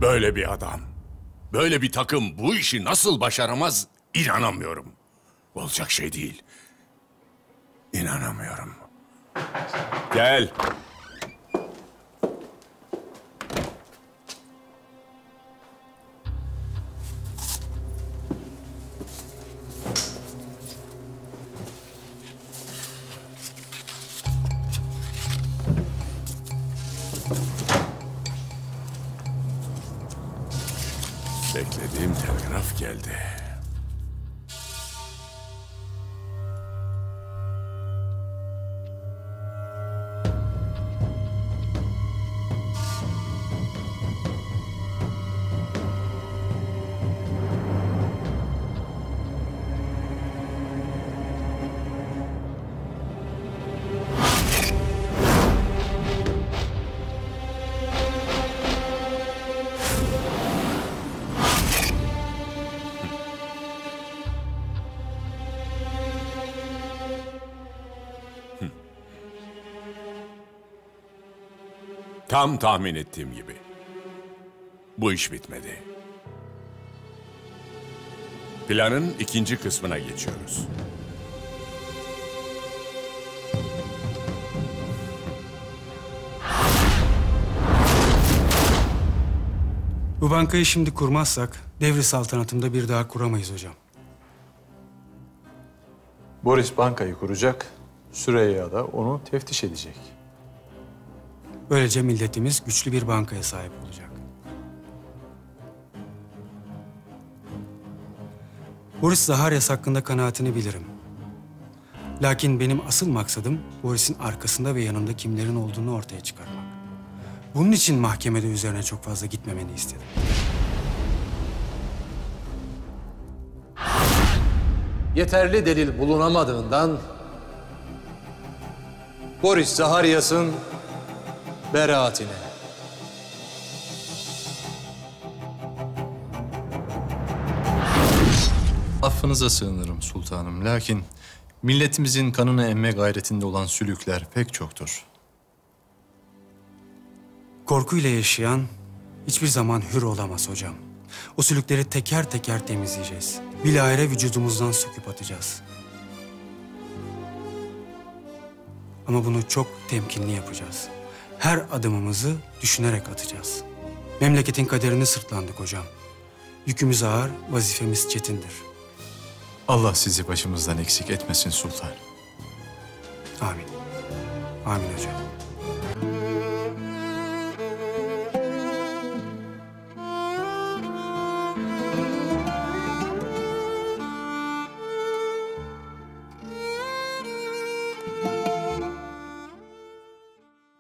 Böyle bir adam, böyle bir takım bu işi nasıl başaramaz inanamıyorum. Olacak şey değil. İnanamıyorum. Gel. Beklediğim telgraf geldi. Tam tahmin ettiğim gibi. Bu iş bitmedi. Planın ikinci kısmına geçiyoruz. Bu bankayı şimdi kurmazsak devri saltanatında bir daha kuramayız hocam. Boris bankayı kuracak, Süreyya da onu teftiş edecek. Böylece milletimiz güçlü bir bankaya sahip olacak. Boris Zaharyas hakkında kanaatini bilirim. Lakin benim asıl maksadım Boris'in arkasında ve yanında kimlerin olduğunu ortaya çıkarmak. Bunun için mahkemede üzerine çok fazla gitmemeni istedim. Yeterli delil bulunamadığından Boris Zaharyas'ın beraatine. Affınıza sığınırım sultanım. Lakin milletimizin kanını emme gayretinde olan sülükler pek çoktur. Korkuyla yaşayan hiçbir zaman hür olamaz hocam. O sülükleri teker teker temizleyeceğiz. Bilahare vücudumuzdan söküp atacağız. Ama bunu çok temkinli yapacağız. Her adımımızı düşünerek atacağız. Memleketin kaderini sırtlandık hocam. Yükümüz ağır, vazifemiz çetindir. Allah sizi başımızdan eksik etmesin sultan. Amin. Amin hocam.